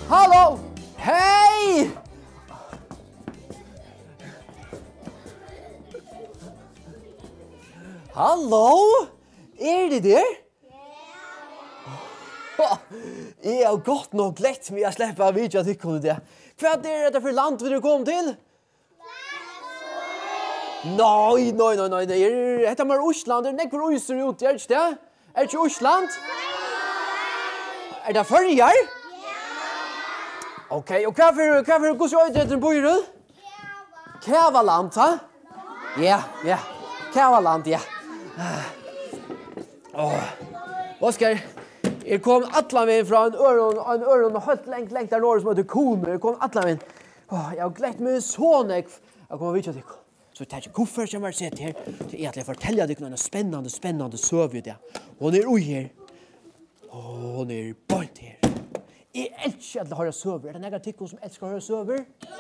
Hallå! Hej! Hallå? Det där? Ja. Jag har gått nog lätt med att släppa vidja till kunde det. Vad är det för land vill du komma till? Nej. Det är mer Osland, det är nekvar Oyster ut, är det det? Är det Osland? Är det förrjar? Ja. Okej, och vad går så ut efter bor? Kävaland, va? Ja. Kävaland, ja. Vad ska jag kom alla vägen från en öron och helt längt där norr som heter Koner. Jag kom alla vägen. Jag har glätt mig så nekv. Jag kommer vidare till. Så tar jag koffer som har sett här. Det är att jag fortäljer dig något spännande söv det. Hon är oj här. Hon är bort här. Jag älskar att höra söver. Är det några tycker som älskar att höra söver?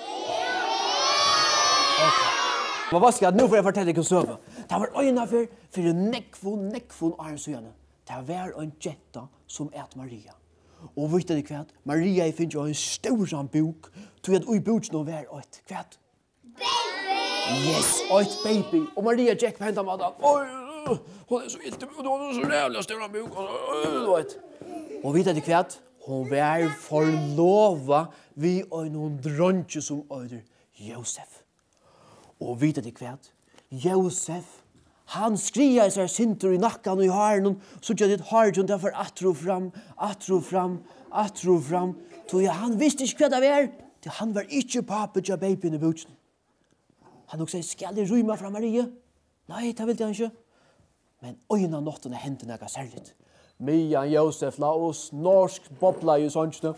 Men vad ska jag nu får jag fortälla dig söver. Det var öjna för nekvon Arnsöjane. Det var en jetta som ät Maria. Och vet du kvart? Maria finns ju en stor bok. Tog att i boken var ett kvart. Baby! Yes, ett baby. Och Maria Jack på hända madan. Oj, hon är så ilt. Hon är så jävla stor bok. Och vet du kvart? Hon var förlova vid en dronje som öder Josef. Och vet du kvart? Josef han skriar sig sinter i nacken och i haren så gör det haren därför attro fram. Så han visste inte vad det var. Han var inte pappa till babyn i boken. Han också säger, ska jag rymma från Maria? Nej, det vill jag inte. Men öjna natten hände något särskilt. Mian Josef la oss norsk bobbla i sånt.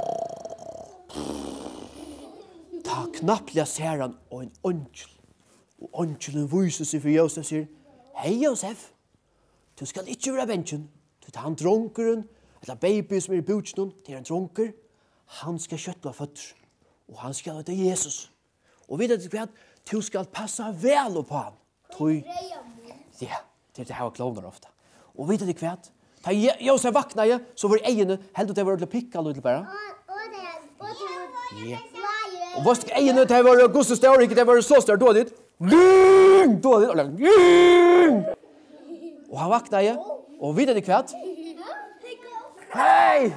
Ta knappliga ser han och en ångel. Och ångelen visar sig för Josef och säger, hej Josef, du skal ikke være bensjen. Du tar han dronkeren, eller baby som er i boken, det er en dronker. Han skal kjøtla føtter, og han skal ha det Jesus. Og videre til hvert, du skal passa vel på han. Ja, det er det her kloner ofte. Og videre til hvert, da Josef vakna jeg, så var egene, heldig det var til pikka litt bare. Ja. Og hva skal egene, det var Gustav Staurik, det var så større, då dit. Och han vaknade och vid det kvart. Hej!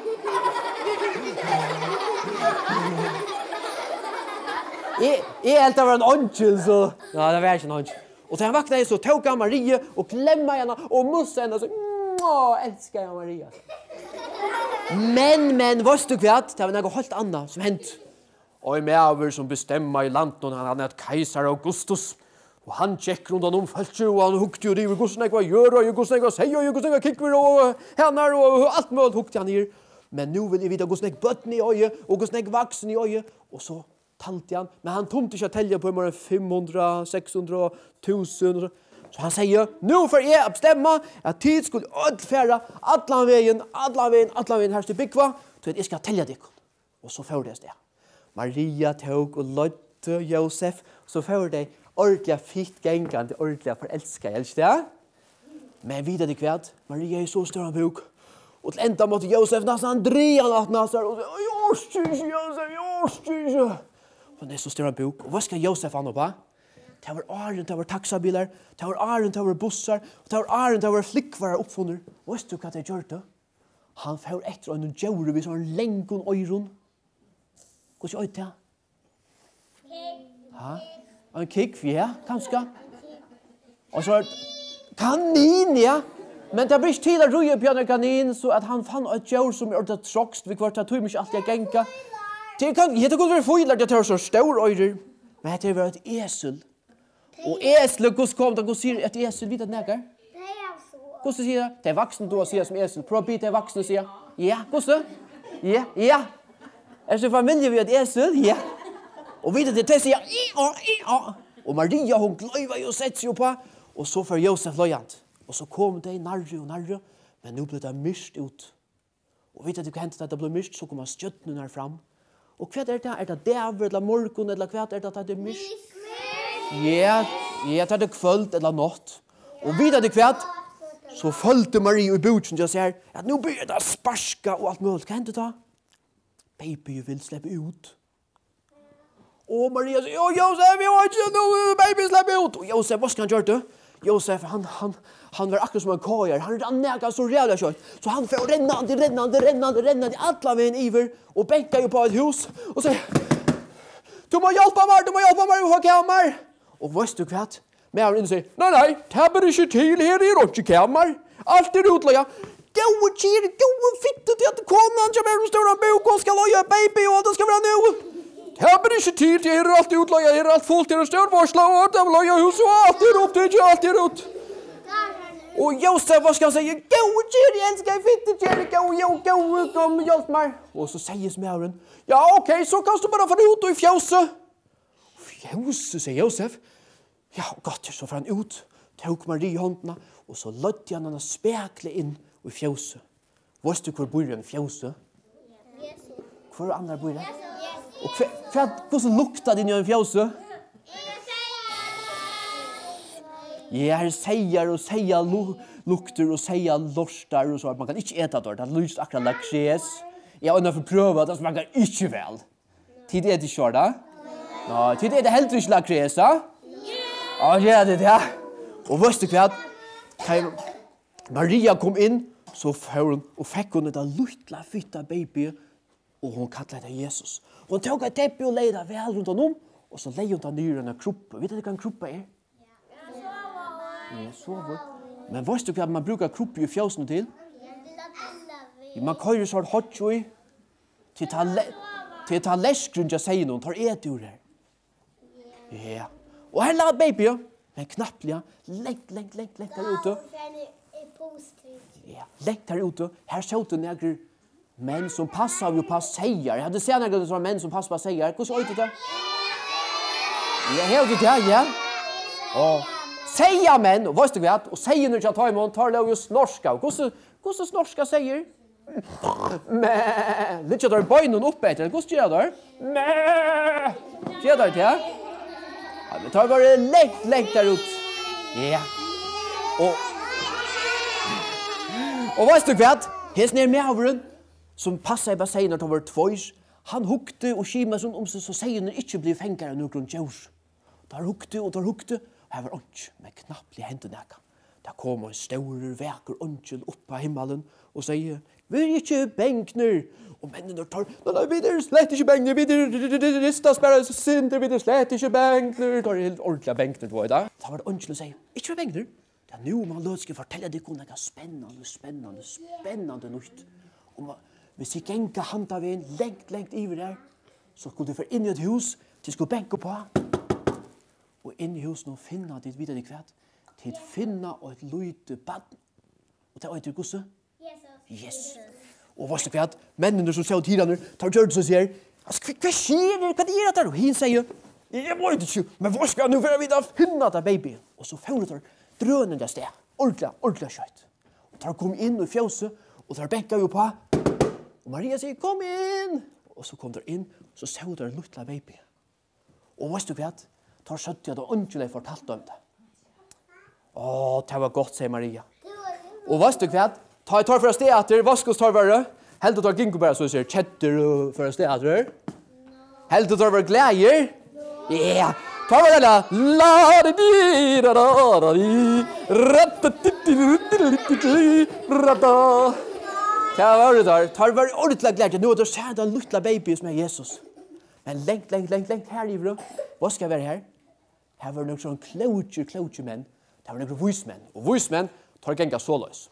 Jag helt var en ångel så. Ja, det var inte en ångel. Och så han vaknade så tog han Maria och klämma henne och mussa henne så. Älskar jag Maria. Men vad du kvart? Det var något helt annat som hänt. Och en mäver som bestämmer i landet och han är kejsar Augustus. Och han checkar runt honom fältju och han hukte ju river gossnäck vad gör och gossnäck vad säger och gossnäck kickar och hennar och allt möjligt hukte han ner. Men nu vill jag veta gossnäck bötten i öje och gossnäck vaxen i öje. Och så talte han. Men han tomte inte att tälja på mer 500, 600, 1000. Så han säger, nu får jag bestämma att tid skulle ödfärra alla vägen här till Byggva. Så att jag ska tälja det. Och så får det. Maria tog och lödde Josef. Så får det ordentliga fitt gängande, ordentliga förälskade, älskar det? Men vidare till kvart, Maria är så stor en bok. Och till ända måtte Josef nästan dreja nattna och säga, Josef. Men det är så stor en bok. Och vad ska Josef anna på? Det var åren, det var taxabilar, det var åren, det var bussar, det var åren, det var flickvarar uppfunner. Och vet du vad det gör det? Han får efter en djur vid sån länkon öron. Hur ser det ut? Ja, en kikk, ja, kanskje. Och så kanin, ja. Men det blir till att röja på en kanin så att han fann ett djur som är det tråkst vid kvart att tog mig alltid gänka. Det kan inte gå för foilar det tar så stor öjder. Men det var ett esel. Och esel hur kom det gå se ett esel vid ett nägar? Hur ska säga? Det är vuxen då säger som esel. Prova bit det vuxen säger. Ja, hur så? Ja. Är det familj vid ett esel? Ja. Och vid det säger ja. Och Maria hon glöjvar ju sett sig på och så för Josef lojant. Och så kom det närre. Men nu blev det mist ut. Och vet du vad hände att det blev mist så kommer stjärnorna fram. Och vad är det? Är det däver eller morgon eller vad är det att det är mist? Ja, det är det kväll eller natt. Och vet du vad? Så följde Maria i boken och säger att nu börjar det sparska och allt möjligt. Kan inte ta? baby vill släppa ut. Och Maria säger, Josef, jag har inte nu, baby släppa ut. Och Josef, vad ska han göra det? Josef, han var akkurat som en kajar. Han rann näga så rävla kört. Så han får rennande alla vägen iver och bänkar ju på ett hus och säger, du må hjälpa mig att ha kammar. Och vet du kvart? Men han säger, nej, tabbar inte till här i inte kammar. Allt är utlöja. Gå fitta till att konan som är en stora bok och ska loja baby och det ska vara nu. Tabbar inte till här är allt utlöja. Här är allt fullt, här är störd varsla och det loja hus och allt är upp. Det är allt är ut. Och Josef, vad ska han säga? Gå jag älskar fitta till. Gå, hjälp mig. Och så säger smören, ja okej, så kan du bara få ut och i fjäse. Fjäse, säger Josef. Ja, gott, så får han ut, tog Marie i hånderna, och så lödde han henne spekle in i fjäse. Vet du hvor bor en fjäse? Hvor andra bor det? Och hvordan luktar det i en fjäse? Ja, här säger lukter och säger lorstar och så. Man kan inte äta det, det har lyst akkurat lakses. Jag har för pröva det smakar inte väl. Tid är det kört, da? Ja, tid är det helt inte lakses, da? Ja, det är det, ja. Och vet du vad? Maria kom in, så fick hon det lilla fitta baby, och hon kallade det Jesus. Hon tog ett teppe och lejde väl runt honom, och så lejde hon den ner i en kropp. Vet du vad en kropp är? Ja, sover. Men vet du vad man brukar kropp i fjäsen till? Man kører så hot i til ta läskgrund jag säger någon tar ett ur det. Ja. Och här la baby, men knappligt längt där ute. Ja, längt där ute. Här såg du några män som passar ju på säger. Jag hade sett några sådana män som passar på säger. Hur så ut det? Ja, helt det där, ja. Och säga män, och vet du vad? Och säger när jag tar imon tar det ju snorska. Hur så snorska säger? Men lite där bönen upp efter. Hur ska jag där? Men gör det ja. Ja, vi tar bara längt där ut. Ja. Och vet du vad? Hes ner med avren som passar i bassängen att över tvås. Han hukte och skima som om så säger när inte blir fängare nu grund jord. Där hukte. Här var ånch med knapplig händer näka. Där kommer en stor vacker ångel upp på himmelen och säger, vi är inte bänkner. Och männen tar, nej, vi är slett inte bänkner, vi är ristas bara synder, vi är slett inte bänkner. Det är helt ordentliga bänkner, det var det. Där var det ångel och säger, inte bänkner. Det är nu man löt ska fortälla dig något spännande nytt. Och hvis vi gänka handa ved en längt iver der, så skulle du få inn i et hus, til skulle bänka på. Og inn i huset og finna ditt videre kvart, til finna og et lite bad. Og det er etter gosse? Jesus. Og hva er kvart? Mennene som ser tidene, tar gjør det så sier, hva skjer det? Hva er det? Og hin sier, jeg må ikke, men hva skal nu være videre finna det baby? Og så får du drønen der sted, ordentlig kjøtt. Og tar kom inn i fjøset, og tar bänka jo på. Og Maria sier, kom inn! Og så kom der inn, så så der lilla baby. Og vet du hva? Tar søtt jeg da ønskelig fortalt om det. Det var godt, sier Maria. Og vet du hva? Ta for sted etter, vaskos tar være. Helt du tar ginko bare, så sier kjetter for sted etter. Helt du tar være gleder. Ja, ta for det la. Ja, var det där? Tar var ordentligt glädje. Nu är det så här den lilla baby som är Jesus. Men längt här i bro. Vad ska vara här? Här var några sån cloucher män. Det var några voice-män. Och voice-män tar gänga så lös.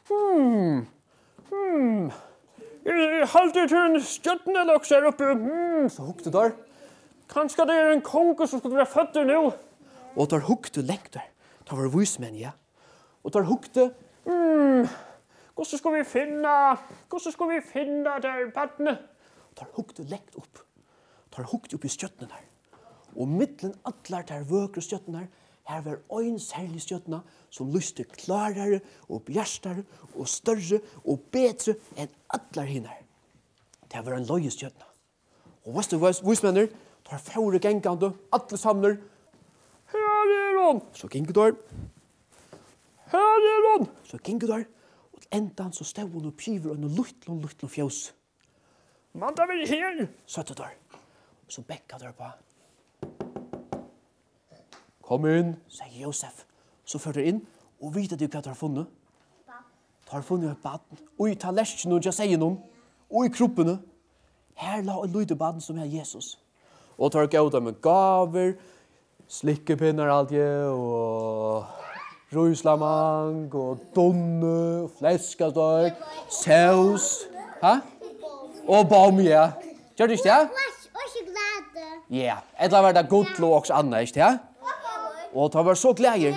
Halt ut en stjärna lox här uppe. Så hukte där. Kanske det är en kongo som skulle vara fötter nu. Och tar hukte längt där. Tar var voice-män, ja. Och tar hukte. Hur ska vi finna där vattnet? Tar hukte läkt upp. Tar hukte upp i stjötnen här. Och mittlen allar där vökra stjötnen här. Här var en särlig stjötna som lyste klarare och bjärstare och större och bättre än allar hinnar. Det var en löje stjötna. Och vad du vismänner? Tar fjore gängande, alla samlar. Här är hon! Så gänger där. Här är hon! Så gänger där. Endan så stod hon och piver och en liten fjås. Man tar väl här. Så att där. Så bäckar där på. Kom in, säger Josef. Så för in och vet du vad du har funnit? Tar funnit ett barn. Och tar läschen och jag säger någon. Och i kroppen. Här la en lite barn som är Jesus. Och tar gåta med gaver, slickepinnar allt och ruslamang och donne och fläskasteg, saus, ha? Och balmia. Gör du inte det? Och choklad. Ja, det var det gott och också annars, ja? Och det var så glädje.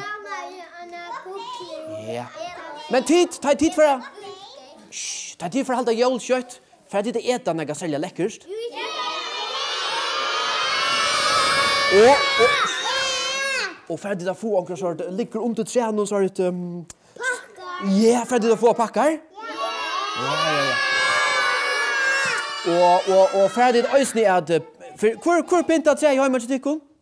Ja. Men ta tid för det. Ta tid för att hålla julkött. För att det äta när jag säljer läckerst. Och för att det få onkel så det ligger under träden och så har det packar. Ja, för att det få packar. Ja. Och för att det ösni att för pinta trä jag har med till kon.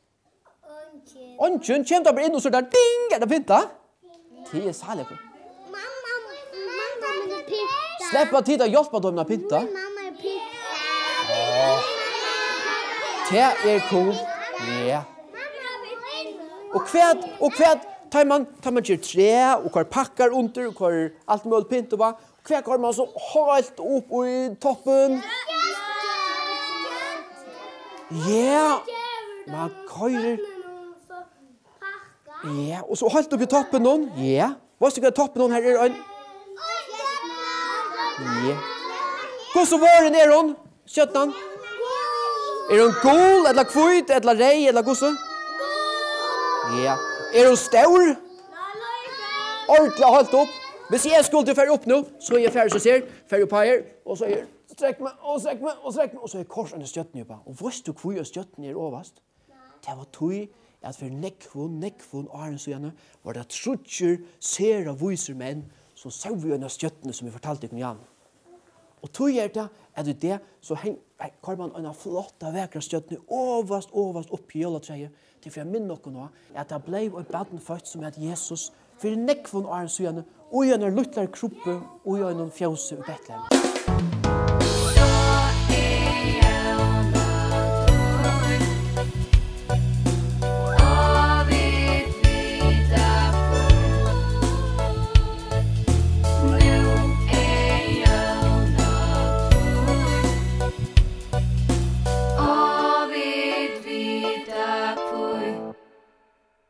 Onken kommer där in och så där ding är det pinta. Det är sale på. Mamma med pinta. Släppa tid att hjälpa dem med pinta. Mamma är pinta. Det är cool. Ja. Och kvärt tar man ger trä och kvar packar under och kvar allt möjligt pynt och bara kvärt har man så helt upp i toppen. Ja. Man kör. Ja, och så helt upp i toppen någon. Ja. Vad ska toppen någon här är en. Ja. Hur så var den är hon? Köttan. Är hon gul eller kvit eller rej eller gosse? Ja. Är hon stor? Ordla halt upp. Hvis jag skulle färra upp nu så är jag färdig så ser färdig upp här och så är sträck mig och så är korsen i stjötten bara. Och visst du kvui stjötten är överst. Det var tui att för nekvon Arne så gärna var det trutcher ser av viser män så såg vi en stjötten som vi fortalte dig igen. Och tui är det det så har man en flotta vackra stjötten överst upp i hela träet. Det för jag minns något nu att det blev ett barn fött som heter Jesus för nekvon Arne så gärna och en lutlar kroppe och en fjäse i Betlehem.